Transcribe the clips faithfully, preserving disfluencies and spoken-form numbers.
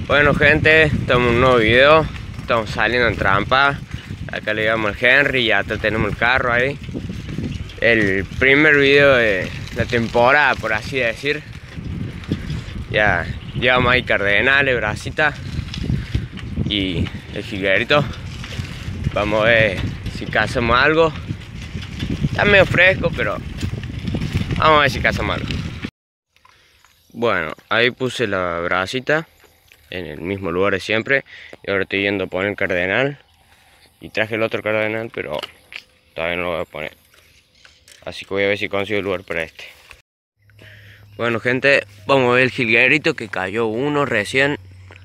Bueno gente, estamos en un nuevo video. Estamos saliendo en trampa. Acá le llevamos al Henry y acá tenemos el carro ahí. El primer video de la temporada, por así decir. Ya llevamos ahí cardenales, bracita y el jilguerito. Vamos a ver si cazamos algo. Está medio fresco, pero vamos a ver si cazamos algo. Bueno, ahí puse la bracita en el mismo lugar de siempre. Y ahora estoy yendo a poner el cardenal. Y traje el otro cardenal, pero todavía no lo voy a poner. Así que voy a ver si consigo el lugar para este. Bueno gente, vamos a ver el jilguerito que cayó uno recién.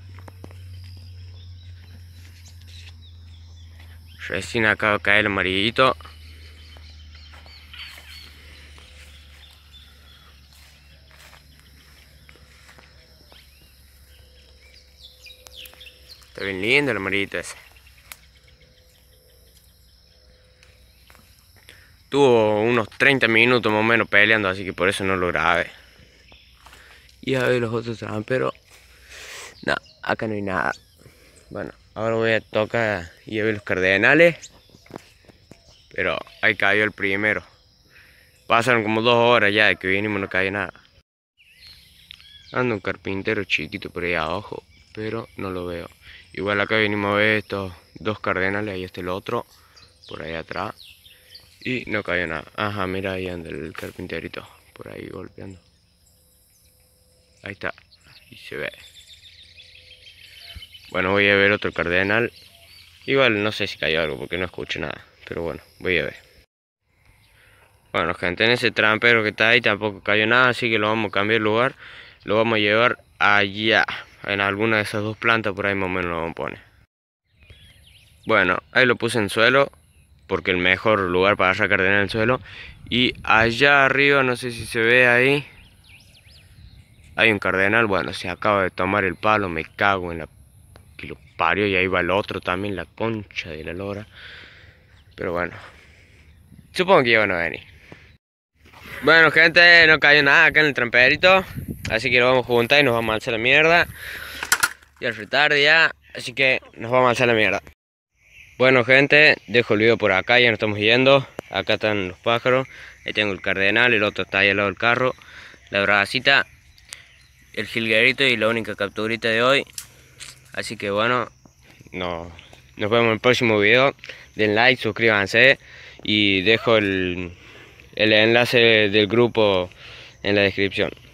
Recién acaba de caer el amarillito. Está bien lindo el amarillito ese. Tuvo unos treinta minutos más o menos peleando, así que por eso no lo grabé. Y a ver los otros tramperos. No, acá no hay nada. Bueno, ahora voy a tocar y a ver los cardenales. Pero ahí cayó el primero. Pasaron como dos horas ya de que vinimos, no cayó nada. Anda un carpintero chiquito por ahí abajo, pero no lo veo. Igual acá vinimos a ver estos dos cardenales, ahí está el otro, por ahí atrás. Y no cayó nada. Ajá, mira ahí anda el carpinterito, por ahí golpeando. Ahí está, y se ve. Bueno, voy a ver otro cardenal. Igual no sé si cayó algo porque no escucho nada, pero bueno, voy a ver. Bueno gente, en ese trampero que está ahí tampoco cayó nada, así que lo vamos a cambiar de lugar. Lo vamos a llevar allá, en alguna de esas dos plantas, por ahí más o menos lo vamos a poner. Bueno, ahí lo puse en suelo, porque el mejor lugar para agarrar cardenal en el suelo. Y allá arriba, no sé si se ve ahí, hay un cardenal. Bueno, se acaba de tomar el palo, me cago en la que lo parió. Y ahí va el otro también, la concha de la lora. Pero bueno, supongo que ya van a venir. Bueno gente, no cayó nada acá en el tramperito, así que lo vamos a juntar y nos vamos a alzar la mierda. Ya es tarde ya, así que nos vamos a alzar la mierda. Bueno gente, dejo el video por acá, ya nos estamos yendo. Acá están los pájaros, ahí tengo el cardenal, el otro está ahí al lado del carro. La bracita, el jilguerito y la única capturita de hoy. Así que bueno, no, nos vemos en el próximo video. Den like, suscríbanse y dejo el... el enlace del grupo en la descripción.